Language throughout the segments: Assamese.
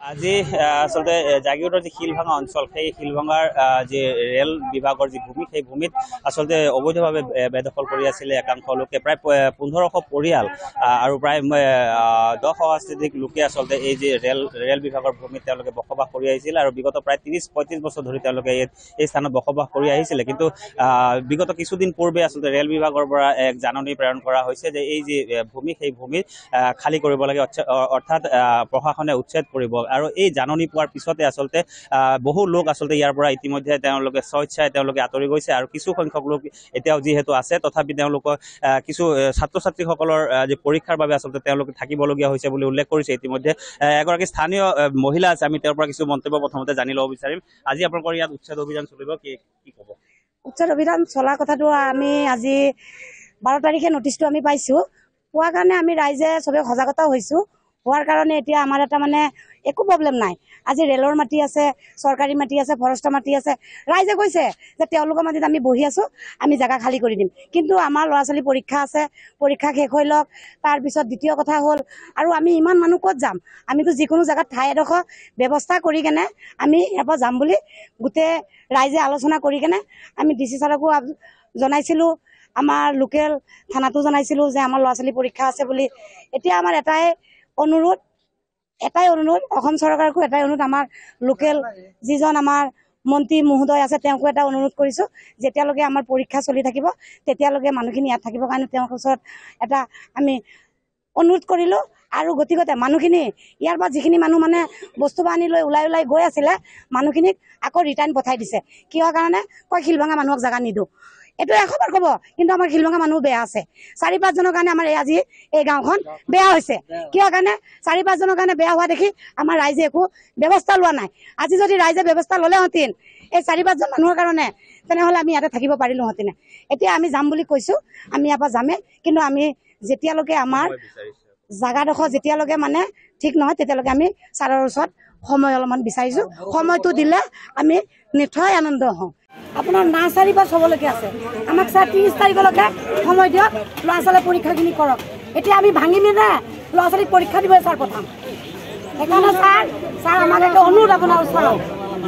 আজি আসলতে জাগিৰোডৰ যি শিলভাঙা অঞ্চল সেই শিলভাঙাৰ যি ৰেল বিভাগৰ যি ভূমি সেই ভূমিত আসলতে অবৈধভাৱে বেদখল কৰি আছিলে একাংশ লোকে প্ৰায় 1500 পৰিয়াল আৰু প্ৰায় 10,000 লোকে আসলতে এই যে ৰেল বিভাগৰ ভূমিত তেওঁলোকে বসবাস কৰি আহিছিল আৰু বিগত প্ৰায় 30-35 বছৰ ধৰি তেওঁলোকে এই স্থানত বসবাস কৰি আহিছিল কিন্তু বিগত কিছুদিন পূৰ্বে আসলতে ৰেল বিভাগৰ পৰা এক জাননী প্ৰেৰণ কৰা হৈছে যে এই যে ভূমি সেই ভূমি খালী কৰিব লাগে অৰ্থাৎ প্ৰশাসনে উচ্ছেদ কৰিব আৰু এই জাননী পোৱাৰ পিছতে আসলতে বহু লোক আসলতে ইয়াৰ পৰা ইতিমধ্যে তেওঁলোকে স্বেচ্ছাই তেওঁলোকে আঁতৰি গৈছে আৰু কিছু সংখ্যক লোক এতিয়াও যিহেতু আছে তথাপি তেওঁলোকৰ কিছু ছাত্ৰ ছাত্ৰীসকলৰ যে পৰীক্ষাৰ বাবে আসলতে তেওঁলোকে থাকিবলগীয়া হৈছে বুলি উল্লেখ কৰিছে ইতিমধ্যে এগৰাকী স্থানীয় মহিলা আছে আমি তেওঁৰ পৰা কিছু মন্তব্য প্ৰথমতে জানি ল'ব বিচাৰিম আজি আপোনালোকৰ ইয়াত উচ্ছেদ অভিযান চলিব কি ক'ব উচ্ছেদ অভিযান চলা কথাটো আমি আজি 12 তাৰিখে নটিছটো আমি পাইছো পোৱাৰ কাৰণে আমি ৰাইজে সবে সজাগতা হৈছো হোৱাৰ কাৰণে এতিয়া আমাৰ এটা মানে একো প্ৰবলেম নাই আজি ৰেলৰ মাটি আছে চৰকাৰী মাটি আছে ফৰেষ্টৰ মাটি আছে ৰাইজে কৈছে যে তেওঁলোকৰ মাটিত আমি বহি আছো আমি জায়গা খালী কৰি দিম কিন্তু আমাৰ ল'ৰা-ছোৱালী পৰীক্ষা আছে পৰীক্ষা শেষ হৈ লওক তাৰ পিছত দ্বিতীয় কথা হ'ল আৰু আমি ইমান মানুহ ক'ত যাম আমিতো যিকোনো জায়গাত ঠাই এডোখৰ ব্যৱস্থা কৰি কেনে আমি ইয়াৰ পৰা যাম বুলি গোটেই ৰাইজে আলোচনা কৰি কেনে আমি ডিচি ছাৰকো জনাইছিলো আমাৰ লোকেল থানাটো জনাইছিলো যে আমাৰ ল'ৰা-ছোৱালী পৰীক্ষা আছে বুলি এতিয়া আমাৰ এটাই অনুৰোধ অসম চৰকাৰকো এটাই অনুৰোধ আমাৰ লোকেল যিজন আমাৰ মন্ত্ৰী মহোদয় আছে তেওঁকো এটা অনুৰোধ কৰিছো যেতিয়ালৈকে আমাৰ পৰীক্ষা চলি থাকিব তেতিয়ালৈকে মানুহখিনি ইয়াত থাকিবৰ কাৰণে তেওঁৰ ওচৰত এটা আমি অনুৰোধ কৰিলো আৰু গতিগতে মানুহখিনি ইয়াৰ পৰা যিখিনি মানুহ মানে বস্তু বাহিনী লৈ ওলাই গৈ আছিলে মানুহখিনিক আকৌ ৰিটাৰ্ণ পঠাই দিছে কিয় কাৰণে কয় শিলভাঙা মানুহক জাগা নিদো এটো এখবাৰ কব কিন্তু আমাৰ শিলভাঙা মানুহ বেয়া আছে 4-5 জনৰ কাৰণে আমাৰ আজি এই গাঁওখন বেয়া হৈছে কিয় কাৰণে 4-5 জনৰ কাৰণে বেয়া হোৱা দেখি আমাৰ ৰাইজে একো ব্যৱস্থা লোৱা নাই আজি যদি ৰাইজে ব্যৱস্থা ললে হতিন এই 4-5 জন মানুহৰ কাৰণে তেনেহলে আমি ইয়াতে থাকিব পাৰিলো হতিন এতিয়া আমি যাম বুলি কৈছো আমি ইয়াৰ পৰা যামে কিন্তু আমি যেতিয়ালৈকে আমাৰ জাগাডোখৰ যেতিয়ালৈকে মানে ঠিক নহয় তেতিয়ালৈকে আমি ছাৰৰ ওচৰত সময় অলপমান বিচাৰিছো সময়টো দিলে আমি নিশ্চয় আনন্দ হওঁ আপোনাৰ নাৰ্চাৰী বা চবলৈকে আছে আমাক 30 তাৰিখলৈকে সময় দিয়ক ল'ৰা-ছোৱালী পৰীক্ষাখিনি কৰক এতিয়া আমি ভাঙি নিলে ল'ৰা-ছোৱালীক পৰীক্ষা দিব ছাৰ প্ৰথম সেইকাৰণে ছাৰ আমাক এটা অনুৰোধ আপোনাৰ ওচৰত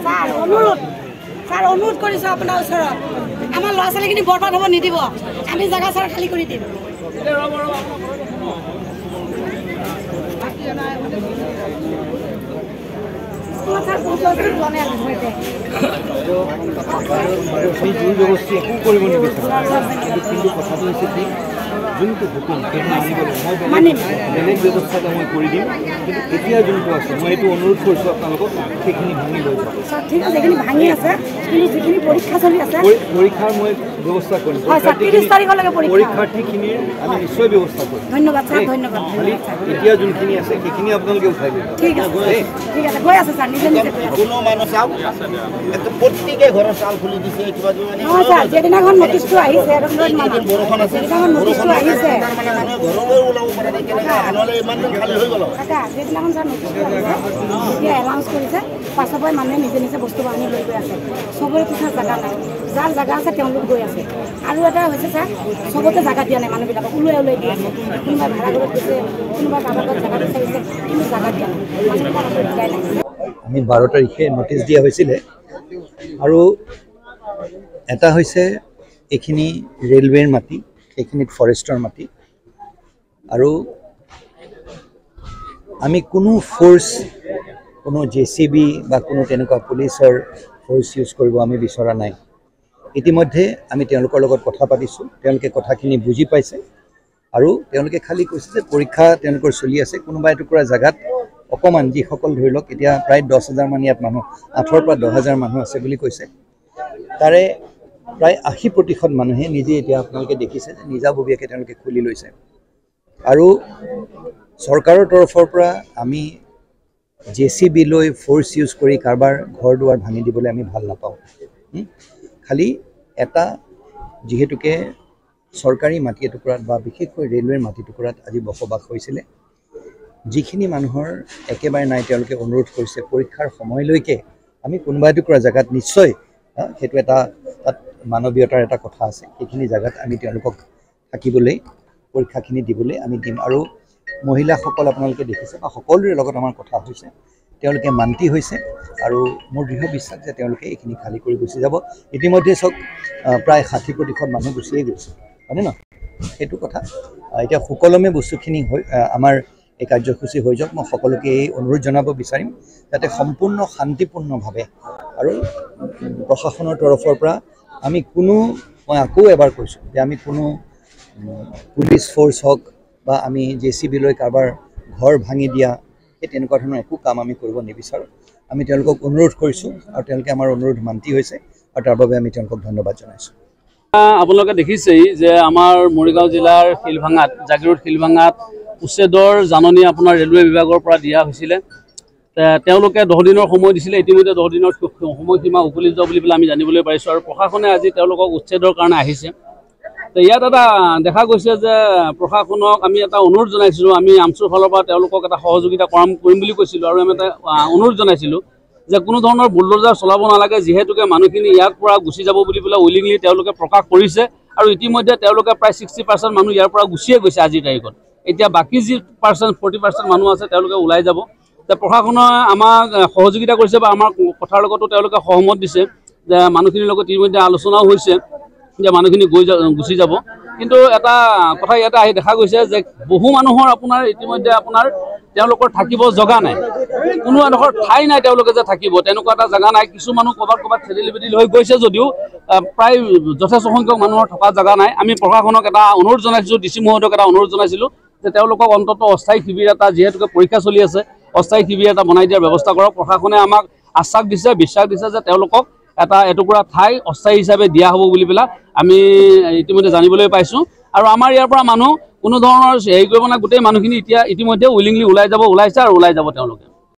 ছাৰ অনুৰোধ কৰিছোঁ আপোনাৰ ওচৰত আমাৰ ল'ৰা-ছোৱালীখিনি বৰবাদ হ'ব নিদিব আমি জেগা ছাৰ খালী কৰি দিম যোনটো হুকুম বেলেগ ব্যৱস্থাটো মই কৰি দিম কিন্তু এতিয়া যোনটো আছে মই এইটো অনুৰোধ কৰিছোঁ আপোনালোকক সেইখিনি ভাঙি লৈ যাওক ঠিক আছে এইখিনি ভাঙি আছে কিন্তু যিখিনি পৰীক্ষা চলি আছে পৰীক্ষাৰ মই ব্যৱস্থা কৰিম পৰীক্ষাৰ্থীখিনিৰ আমি নিশ্চয় ব্যৱস্থা কৰিম ধন্যবাদ ছাৰ ধন্যবাদ এতিয়া যোনখিনি আছে সেইখিনি আপোনালোকে উঠাই দিব ঠিক আছে গৈ আছে ছাৰ নিজে কোনো মানুহ চাওক প্ৰত্যেকে ঘৰৰ চাউল খুলি দিছে কিবা নহয় ছাৰ যেদিনাখন নটিছটো আহিছে বৰষুণ আছে নটিছটো আহিছে ঘৰলৈ ওলাব পৰা নাই নহ'লে ইমান দিন খালী হৈ গ'ল যেদিনাখন ছাৰ নটিছটো আহিছে এতিয়া এলাউন্স কৰিছে পাছৰ পৰাই মানুহে নিজে নিজে বস্তু বাহিনী লৈ গৈ আছে চবৰে পিছত জাগা নাই যাৰ জাগা আছে তেওঁলোক গৈ আছে আৰু এটা হৈছে ছাৰ চবতে জাগা দিয়া নাই মানুহবিলাকক ওলাই দি আছে কোনোবাই ভাড়া ঘৰত গৈছে কোনোবাই কাৰোবাৰ ঘৰত জাগা বিচাৰিছে কিন্তু জাগা দিয়া নাই মানুহবিলাকক দিয়াই নাই আমি 12 তাৰিখে নটিছ দিয়া হৈছিলে আৰু এটা হৈছে এইখিনি ৰেলৱেৰ মাটি এইখিনিত ফৰেষ্টৰ মাটি আৰু আমি কোনো ফ'ৰ্চ কোনো JCB বা কোনো তেনেকুৱা পুলিচৰ ফ'ৰ্চ ইউজ কৰিব আমি বিচৰা নাই ইতিমধ্যে আমি তেওঁলোকৰ লগত কথা পাতিছোঁ তেওঁলোকে কথাখিনি বুজি পাইছে আৰু তেওঁলোকে খালি কৈছে যে পৰীক্ষা তেওঁলোকৰ চলি আছে কোনোবা এটুকুৰা জাগাত অকমান যিসকল ধৰি লওক এতিয়া প্ৰায় 10,000 মান ইয়াত মানুহ 8,000 পৰা 10,000 মানুহ আছে বুলি কৈছে তাৰে প্ৰায় 80% মানুহে নিজে এতিয়া আপোনালোকে দেখিছে যে নিজাববীয়াকৈ তেওঁলোকে খুলি লৈছে আৰু চৰকাৰৰ তৰফৰ পৰা আমি JCB লৈ ফ'ৰ্চ ইউজ কৰি কাৰোবাৰ ঘৰ দুৱাৰ ভাঙি দিবলৈ আমি ভাল নাপাওঁ খালি এটা যিহেতুকে চৰকাৰী মাটি এটুকুৰাত বা বিশেষকৈ ৰেলৱেৰ মাটি টুকুৰাত আজি বসবাস হৈছিলে যিখিনি মানুহৰ একেবাৰে নাই তেওঁলোকে অনুৰোধ কৰিছে পৰীক্ষাৰ সময়লৈকে আমি কোনোবা এটুকুৰা জাগাত নিশ্চয় সেইটো এটা তাত মানৱীয়তাৰ এটা কথা আছে সেইখিনি জাগাত আমি তেওঁলোকক থাকিবলৈ পৰীক্ষাখিনি দিবলৈ আমি দিম আৰু মহিলাসকল আপোনালোকে দেখিছে বা সকলোৰে লগত আমাৰ কথা হৈছে তেওঁলোকে মান্তি হৈছে আৰু মোৰ দৃঢ় বিশ্বাস যে তেওঁলোকে এইখিনি খালী কৰি গুচি যাব। ইতিমধ্যে চাওক প্ৰায় 60% মানুহ গুচিয়ে গৈছে, হয়নে নহয়? সেইটো কথা এতিয়া সুকলমে বস্তুখিনি আমাৰ এই কাৰ্যসূচী হৈ যাওক। মই সকলোকে এই অনুৰোধ জনাব বিচাৰিম যাতে সম্পূৰ্ণ শান্তিপূৰ্ণভাৱে আৰু প্ৰশাসনৰ তৰফৰ পৰা আমি মই আকৌ এবাৰ কৈছোঁ যে আমি কোনো পুলিচ ফ'ৰ্চ হওক বা আমি JCB লৈ কাৰোবাৰ ঘৰ ভাঙি দিয়া সেই তেনেকুৱা ধৰণৰ একো কাম আমি কৰিব নিবিচাৰোঁ। আমি তেওঁলোকক অনুৰোধ কৰিছোঁ আৰু তেওঁলোকে আমাৰ অনুৰোধ মান্তি হৈছে আৰু তাৰ বাবে আমি তেওঁলোকক ধন্যবাদ জনাইছোঁ। আপোনালোকে দেখিছেই যে আমাৰ মৰিগাঁও জিলাৰ শিলভাঙাত জাগিৰোড শিলভাঙাত উচ্ছেদৰ জাননী আপোনাৰ ৰেলৱে বিভাগৰ পৰা দিয়া হৈছিলে। তেওঁলোকে 10 দিনৰ সময় দিছিলে, ইতিমধ্যে 10 দিনৰ সময়সীমা উকলি যোৱা বুলি আমি জানিবলৈ পাৰিছোঁ আৰু প্ৰশাসনে আজি তেওঁলোকক উচ্ছেদৰ কাৰণে আহিছে। ইয়াত এটা দেখা গৈছে যে প্ৰশাসনক আমি এটা অনুৰোধ জনাইছিলোঁ, আমি আমচুৰ ফালৰ পৰা তেওঁলোকক এটা সহযোগিতা কৰিম বুলি কৈছিলোঁ আৰু আমি এটা অনুৰোধ জনাইছিলোঁ যে কোনো ধৰণৰ বুলডোজাৰ চলাব নালাগে, যিহেতুকে মানুহখিনি ইয়াৰ পৰা গুচি যাব বুলি পেলাই উইলিংলি তেওঁলোকে প্ৰকাশ কৰিছে আৰু ইতিমধ্যে তেওঁলোকে প্ৰায় 60% মানুহ ইয়াৰ পৰা গুচিয়ে গৈছে আজিৰ তাৰিখত। এতিয়া বাকী যি 40% মানুহ আছে তেওঁলোকে ওলাই যাব। প্ৰশাসনে আমাক সহযোগিতা কৰিছে বা আমাৰ কথাৰ লগতো তেওঁলোকে সহমত দিছে যে মানুহখিনিৰ লগত ইতিমধ্যে আলোচনাও হৈছে যে মানুহখিনি গুচি যাব। কিন্তু এটা কথা ইয়াতে আহি দেখা গৈছে যে বহু মানুহৰ আপোনাৰ ইতিমধ্যে তেওঁলোকৰ থাকিব জগা নাই, কোনো এডোখৰ ঠাই নাই তেওঁলোকে যে থাকিব তেনেকুৱা এটা জেগা নাই। কিছু মানুহ ক'ৰবাত খেদিলি বেদিলি হৈ গৈছে যদিও প্ৰায় যথেষ্ট সংখ্যক মানুহৰ থকা জেগা নাই। আমি প্ৰশাসনক এটা অনুৰোধ জনাইছিলোঁ, DC মহোদয়ক এটা অনুৰোধ জনাইছিলোঁ যে তেওঁলোকক অন্ততঃ অস্থায়ী শিবিৰ এটা, যিহেতুকে পৰীক্ষা চলি আছে, অস্থায়ী শিবিৰ এটা বনাই দিয়াৰ ব্যৱস্থা কৰক। প্ৰশাসনে আমাক আশ্বাস দিছে, বিশ্বাস দিছে যে তেওঁলোকক এটা এটুকুৰা ঠাই অস্থায়ী হিচাপে দিয়া হ'ব বুলি পেলাই আমি ইতিমধ্যে জানিবলৈ পাইছোঁ। আৰু আমাৰ ইয়াৰ পৰা মানুহ কোনো ধৰণৰ হেৰি কৰিব নাই, গোটেই মানুহখিনি ইতিমধ্যে উইলিংলি ওলাই যাব, ওলাইছে আৰু ওলাই যাব তেওঁলোকে।